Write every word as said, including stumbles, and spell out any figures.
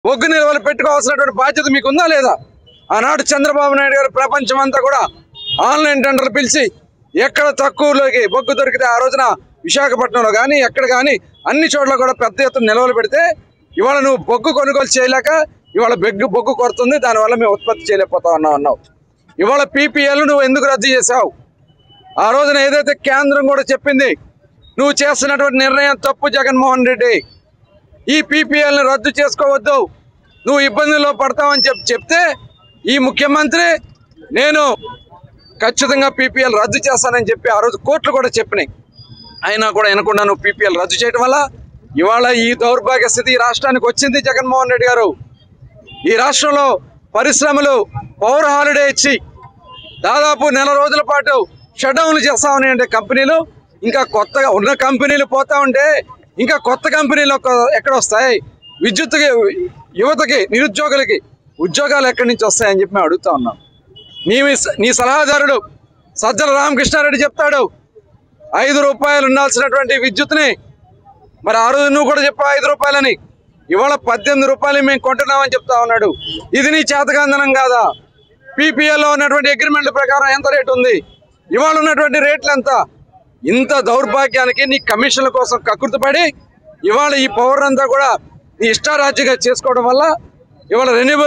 బొగ్గు నిల్వలు పెట్టుకోవాల్సినటువంటి బాధ్యత మీకు ఉందా లేదా? ఆనాడు చంద్రబాబు నాయుడు గారు ప్రపంచం అంతా కూడా ఆన్లైన్ టెండర్లు పిలిచి ఎక్కడ తక్కువలోకి బొగ్గు దొరికితే ఆ రోజున విశాఖపట్నంలో కానీ ఎక్కడ కానీ అన్ని చోట్ల కూడా పెద్ద ఎత్తున నిల్వలు పెడితే ఇవాళ నువ్వు బొగ్గు కొనుగోలు చేయలేక ఇవాళ బొగ్గు బొగ్గు కొడుతుంది, దానివల్ల మేము ఉత్పత్తి చేయలేకపోతా ఉన్నావు అన్నావు. ఇవాళ పీపీఎల్ నువ్వు ఎందుకు రద్దు చేసావు? ఆ రోజున ఏదైతే కేంద్రం కూడా చెప్పింది నువ్వు చేస్తున్నటువంటి నిర్ణయం తప్పు జగన్మోహన్ రెడ్డి, ఈ పీపీఎల్ని రద్దు చేసుకోవద్దు, నువ్వు ఇబ్బందుల్లో పడతావని చెప్పి చెప్తే ఈ ముఖ్యమంత్రి నేను ఖచ్చితంగా పీపీఎల్ రద్దు చేస్తానని చెప్పి ఆ రోజు కోర్టులు కూడా చెప్పినాయి. అయినా కూడా వినకుండా నువ్వు పీపీఎల్ రద్దు చేయడం వల్ల ఇవాళ ఈ దౌర్భాగ్య స్థితి ఈ రాష్ట్రానికి వచ్చింది. జగన్మోహన్ రెడ్డి గారు ఈ రాష్ట్రంలో పరిశ్రమలు పవర్ హాలిడే ఇచ్చి దాదాపు నెల రోజుల పాటు షట్డౌన్లు చేస్తా ఉన్నాయంటే కంపెనీలు, ఇంకా కొత్తగా ఉన్న కంపెనీలు పోతా ఉంటే ఇంకా కొత్త కంపెనీలు ఎక్కడ వస్తాయి? విద్యుత్కి, యువతకి, నిరుద్యోగులకి ఉద్యోగాలు ఎక్కడి నుంచి వస్తాయని చెప్పి మేము అడుగుతా ఉన్నాం. నీ నీ సలహాదారుడు సజ్జల రామకృష్ణారెడ్డి చెప్తాడు ఐదు రూపాయలు ఉండాల్సినటువంటి విద్యుత్ని, మరి ఆ రోజు నువ్వు కూడా చెప్పావు ఐదు రూపాయలని, ఇవాళ పద్దెనిమిది రూపాయలు మేము కొంటున్నామని చెప్తా ఉన్నాడు. ఇది నీ చేతకాందనం కాదా? పీపీఎల్లో ఉన్నటువంటి అగ్రిమెంట్ల ప్రకారం ఎంత రేటు ఉంది, ఇవాళ ఉన్నటువంటి రేట్లు ఎంత? ఇంత దౌర్భాగ్యానికి నీ కమిషన్ల కోసం కకృతిపడి ఇవాళ ఈ పవర్ అంతా కూడా నీ ఇష్టారాజ్యంగా చేసుకోవడం వల్ల ఇవాళ రెన్యూబుల్